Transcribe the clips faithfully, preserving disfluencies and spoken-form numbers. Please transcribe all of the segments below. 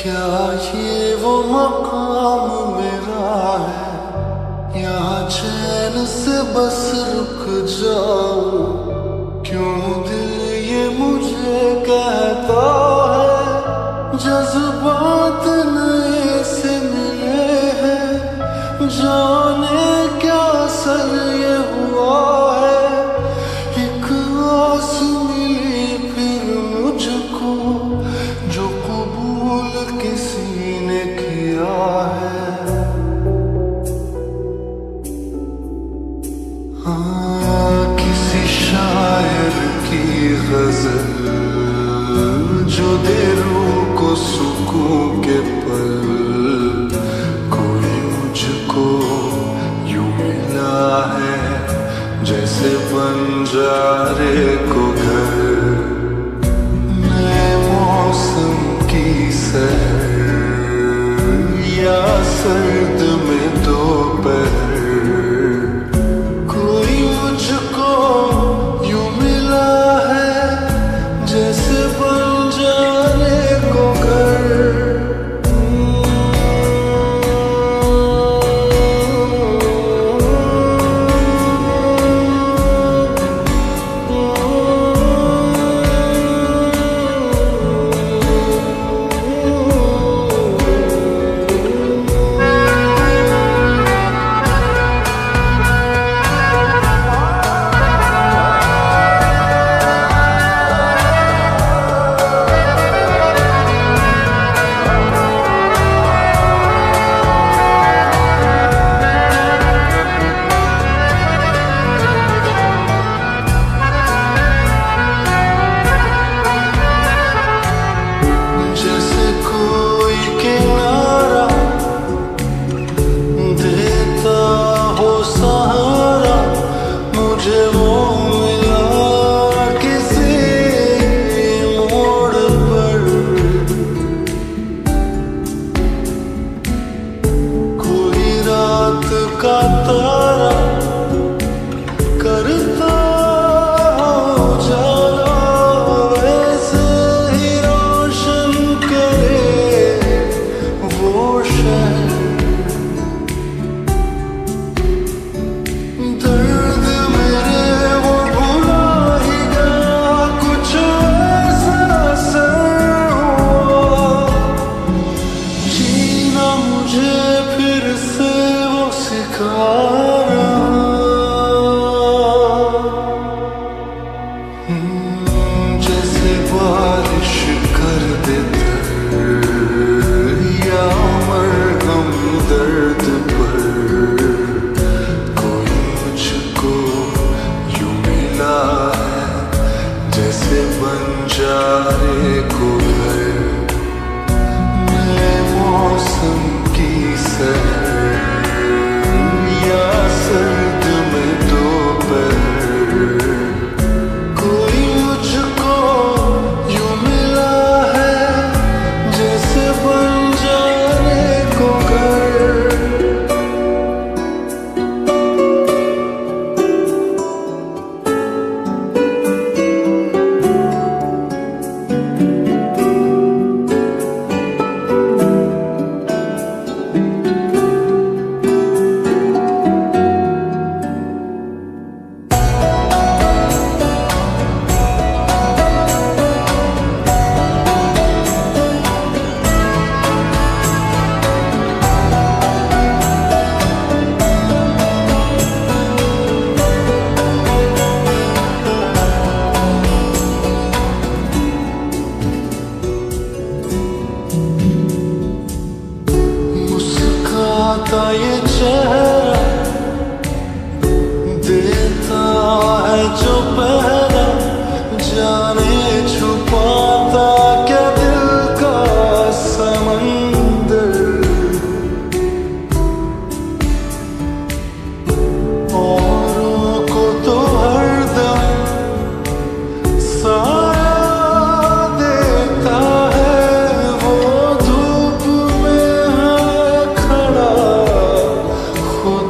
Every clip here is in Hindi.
क्या ये वो मकाम मेरा है, यहाँ चैन से बस रुक जाऊं। क्यों दिल ये मुझे कहता है, जज्बात नए से मिले हैं। जाने क्या सर ये हुआ है, एक आस मिली फिर मुझको, जो कबूल किसी ने किया है। हाँ, किसी शायर की गजल जो दे रूह को सुकून के पल। कोई मुझको यूं मिला है, जैसे बंजारे को घर। नए मौसम की सहर या सर्द में दोपहर। कोई मुझको यूं मिला है, जैसे बंजारे को घर। का तारा करता उजाला, वैसे ही रोशन करे वो शहर। दर्द मेरे वो भुला ही गया, कुछ ऐसा असर हुआ। जीना मुझे फिर से सिखा रहा। जैसे बारिश कर देता या मरहम दर्द पर। कोई मुझको यूं मिला है, जैसे बंजारे को घर। नए मौसम की सहर या सर्द में दोपहर। कोई मुझको यूं मिला है, जैसे बंजारे को घर। ये चेहरा देता है जो पहरा, जाने छुपाता क्या दिल का समंदर। औरों को तो हरदम साया देता है, वो धूप में है खड़ा।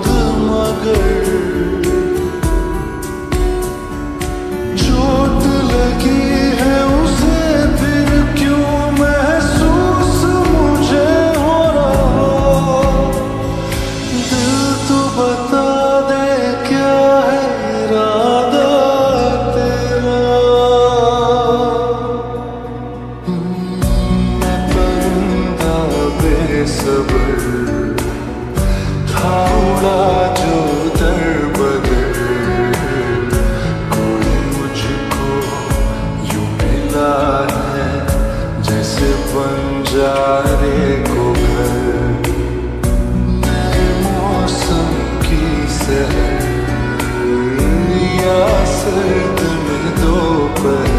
सबर था उड़ा जो दर बदर, कोई मुझको यूं मिला है जैसे बंजारे को घर। नए मौसम की सहर या सर्द में दोपहर,